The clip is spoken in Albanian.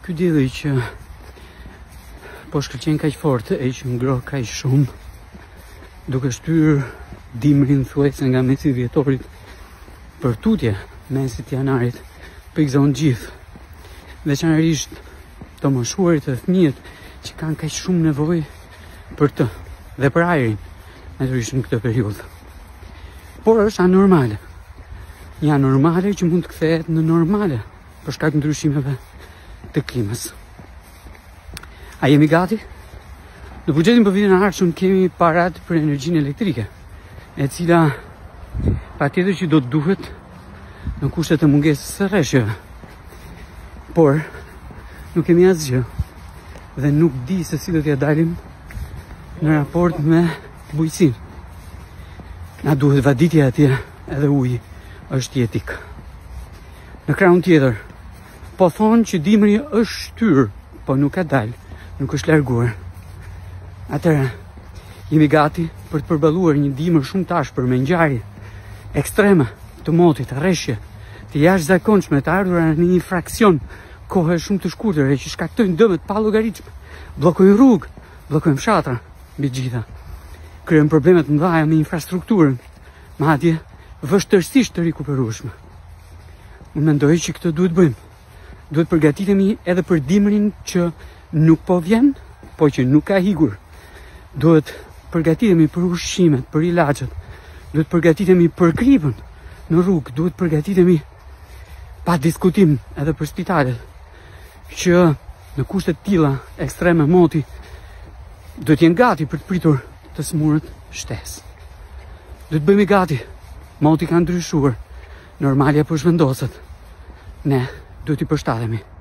Ky dielli që po shkëlqen kaq fort e që ngroh kaq shumë, duke shtyr dimrin thuajse nga mesi i dhjetorit për tutje, mesit janarit, pikzon gjithë. Veçanërisht të moshuarit dhe fëmijët që kanë kaq shumë nevojë për të dhe për ajrin, natyrisht në këtë periudhë. Por është anormale. Një anormale që mund të kthehet në normale për shkak të ndryshimeve të klimës. A jemi gati? Në buxhetin për vitin e ardhshëm kemi parat për energjinë elektrike, e cila patjetër që do të duhet në kushtet e mungesës së rreshjeve. Por nuk kemi asgjë dhe nuk di se si do t'ja dalim në raport me bujqësinë. Na duhet vaditja atje edhe uji është jetik. Në krahun tjetër, po thonë që dimri është shtyr, po nuk ka dalë, nuk është larguar. Atëherë, jemi gati për të përballuar një dimër shumë tashpër me ngjarje ekstreme të motit, rreshje, të jashtëzakonshme, të ardhura në një fraksion kohe shumë të shkurtër që shkaktojnë dëme të pallogaritshme, bllokojnë rrugë, bllokojnë fshatra, mbi gjitha. Krijojnë probleme të mëdha me infrastrukturën, madje vështërësisht të rikuperueshme. Unë mendoj që këtë duhet bëjmë. Duhet përgatitemi edhe për dimrin që nuk po vjen, po që nuk ka higur. Duhet përgatitemi për ushqimet, për ilaçet. Duhet përgatitemi për gripën në rrugë, duhet përgatitemi pa diskutim edhe për spitalet, që në kushtet tilla ekstreme moti do të jenë gati për të pritur të smurët shtesë. Do të bëhemi gati. Moti ka ndryshuar. Normalja po zhvendoset. Ne duhet i përshtatemi.